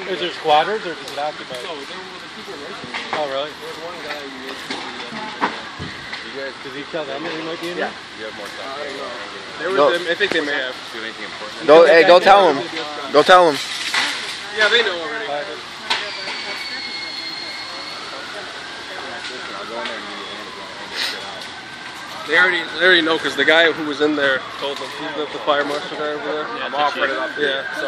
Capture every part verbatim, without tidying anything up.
Is there squatters or is it occupied? No, there were the people renting. Oh, really? There was one guy who was the, you guys, does he tell them that he might be in yeah. there? You have more stuff. I don't know. There was them, I think they may have. Do anything important? Go, hey, go tell him. Go tell him. Yeah, they know already. They already, they already know because the guy who was in there told them. He's the, the fire marshal guy over there. Yeah, I'm all put it up. Yeah, so.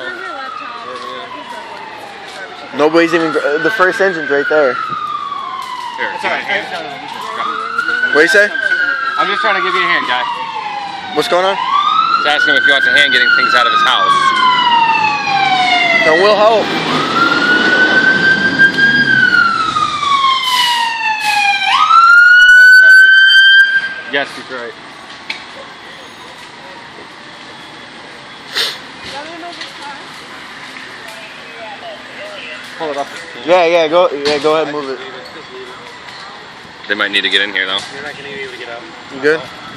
Nobody's even. Uh, the first engine's right there. Here, That's all right. What do you say? I'm just trying to give you a hand, guy. What's going on? Just asking him if he wants a hand getting things out of his house. And we'll help. Yes, he's right. Pull it up. Yeah, yeah, go, yeah, go ahead and move it. They might need to get in here, though. You're not going to be able to get out. You good?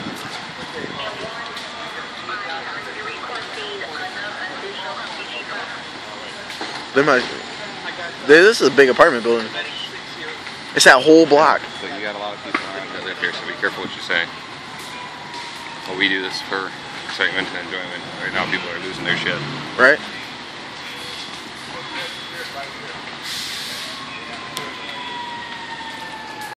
They might. This is a big apartment building. It's that whole block. So you got a lot of people around that live here, so be careful what you say. Well, we do this for excitement and enjoyment. Right now, people are losing their shit. Right?